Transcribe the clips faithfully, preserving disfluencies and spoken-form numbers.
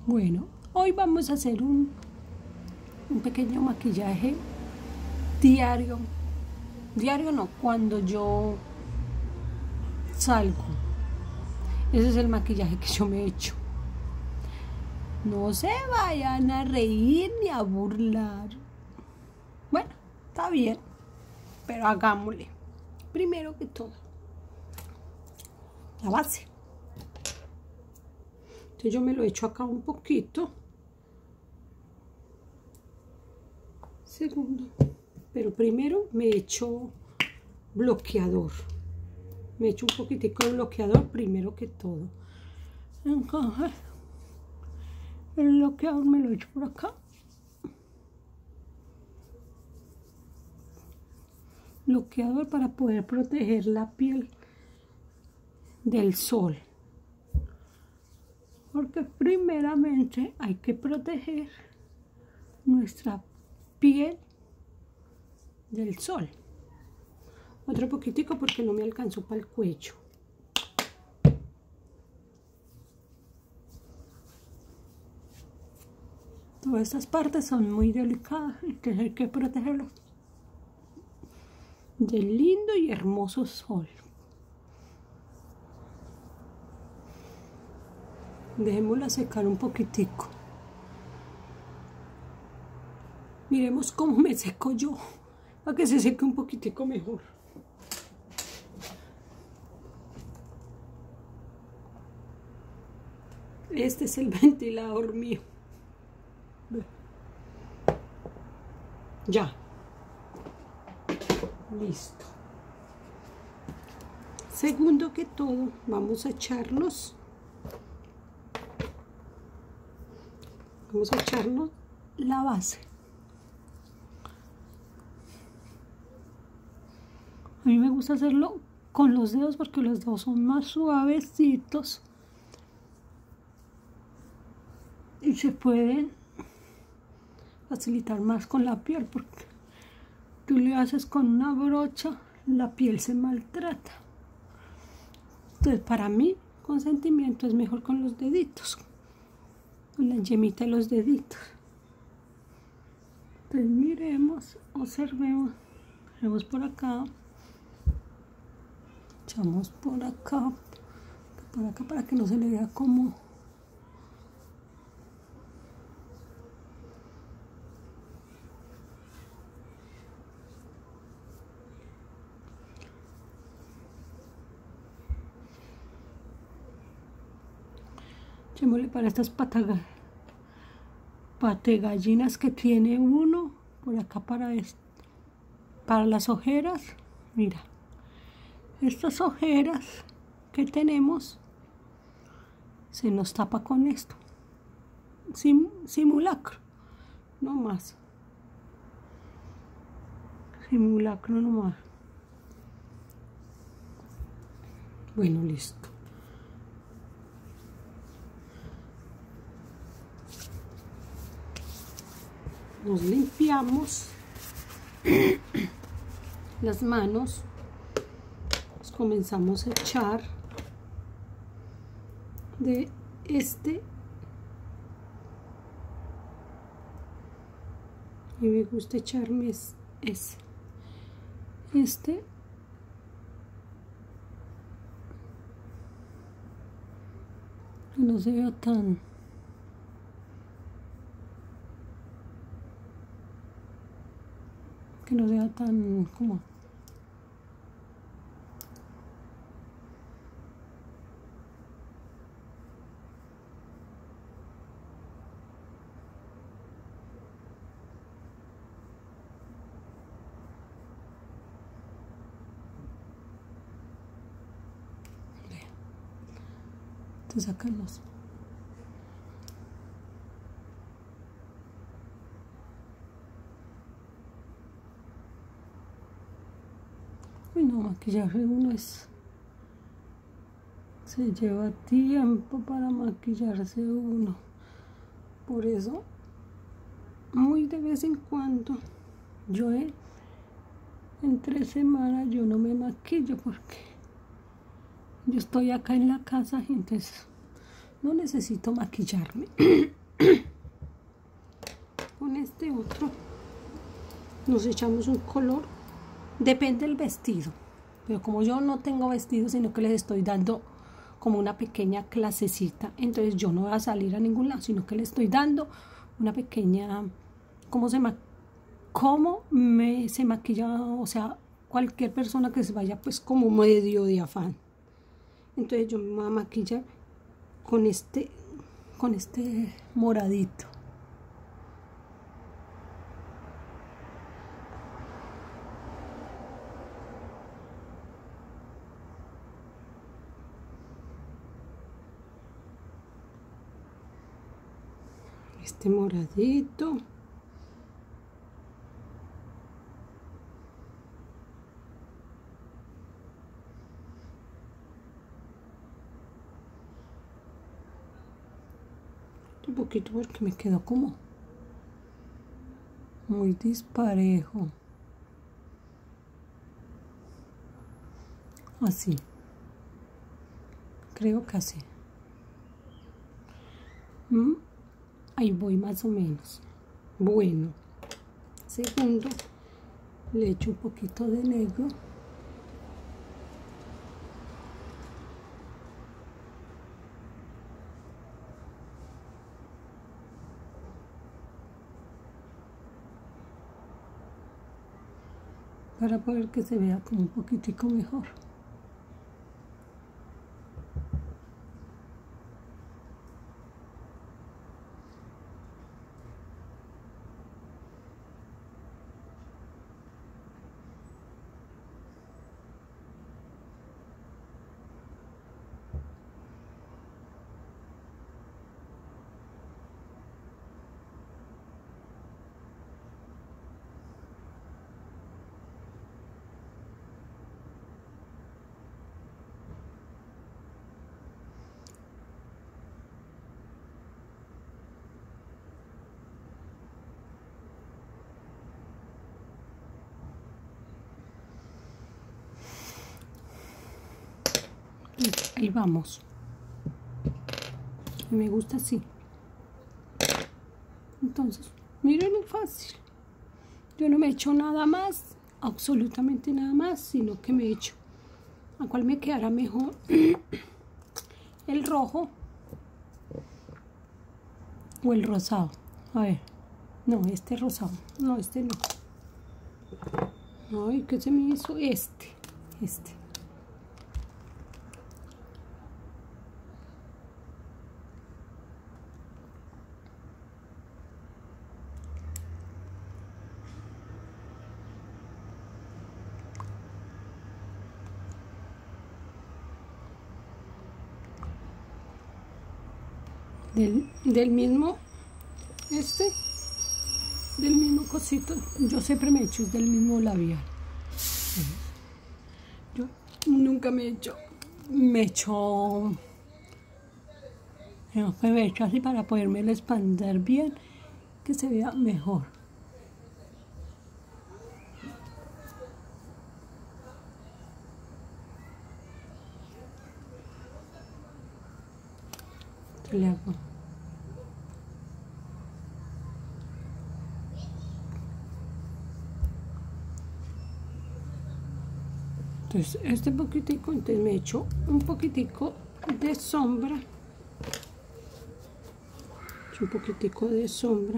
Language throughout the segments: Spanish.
Bueno, hoy vamos a hacer un, un pequeño maquillaje diario. Diario no, cuando yo salgo. Ese es el maquillaje que yo me he hecho. No se vayan a reír ni a burlar. Bueno, está bien, pero hagámosle. Primero que todo, la base. Entonces yo me lo echo acá un poquito. Segundo, pero primero me echo bloqueador. Me echo un poquitico de bloqueador primero que todo. Entonces, el bloqueador me lo echo por acá. Bloqueador para poder proteger la piel del sol. Porque primeramente hay que proteger nuestra piel del sol. Otro poquitico porque no me alcanzó para el cuello. Todas estas partes son muy delicadas, entonces hay que protegerlas del lindo y hermoso sol. Dejémosla secar un poquitico. Miremos cómo me seco yo, para que se seque un poquitico mejor. Este es el ventilador mío. Ya. Listo. Segundo que todo, vamos a echarnos. Vamos a echarnos la base. A mí me gusta hacerlo con los dedos porque los dedos son más suavecitos y se pueden facilitar más con la piel, porque tú le haces con una brocha, la piel se maltrata. Entonces, para mí, consentimiento es mejor con los deditos, con la yemita de los deditos. Entonces, miremos, observemos, vemos por acá, echamos por acá, por acá para que no se le vea como echémosle para estas patas pategallinas que tiene uno por acá para esto, para las ojeras. Mira, estas ojeras que tenemos se nos tapa con esto, Sim, simulacro, no más, simulacro no más. Bueno, listo. Nos limpiamos las manos, nos comenzamos a echar de este, y me gusta echarme es, es, este que no se vea tan que no sea tan como te sacamos. Uy, no, maquillaje uno es, se lleva tiempo para maquillarse uno, por eso muy de vez en cuando yo he, en tres semanas yo no me maquillo porque yo estoy acá en la casa, entonces no necesito maquillarme. otro. Nos echamos un color. Depende del vestido. Pero como yo no tengo vestido, sino que les estoy dando como una pequeña clasecita, entonces yo no voy a salir a ningún lado, sino que les estoy dando una pequeña, cómo se, ma cómo me, se maquilla, o sea, cualquier persona que se vaya pues como medio de afán. Entonces yo me voy a maquillar con este, con este moradito. Este moradito. Un poquito porque me quedó como muy disparejo. Así. Creo que así. ¿Mm? Ahí voy más o menos. Bueno. Segundo, le echo un poquito de negro. Para poder que se vea como un poquitico mejor. Ahí vamos. Y me gusta así. Entonces, miren, es fácil. Yo no me echo nada más, absolutamente nada más, sino que me echo a cuál me quedará mejor. El rojo o el rosado. A ver, no, este rosado, no, este no. Ay, ¿qué se me hizo? Este, este. Del, del mismo, este, del mismo cosito, yo siempre me echo, es del mismo labial. Yo nunca me echo, me echo, me echo así para poderme expandir bien, que se vea mejor. Le hago. Entonces este poquitico, entonces me echo un poquitico de sombra, un poquitico de sombra,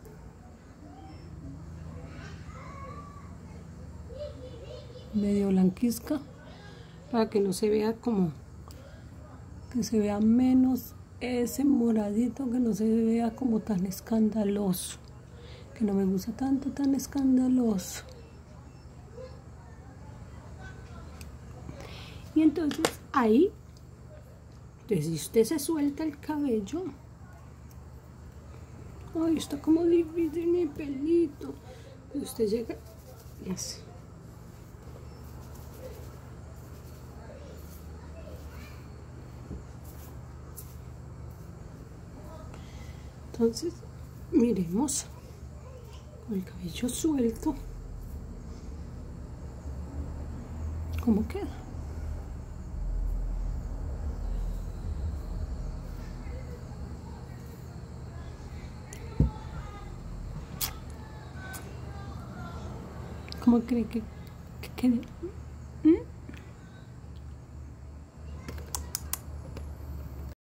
medio blanquizca, para que no se vea como, que se vea menos ese moradito, que no se vea como tan escandaloso, que no me gusta tanto tan escandaloso. Y entonces ahí, entonces si usted se suelta el cabello, ay, está como difícil mi pelito, y usted llega, así. Entonces, miremos con el cabello suelto cómo queda. ¿Cómo cree que, que quede?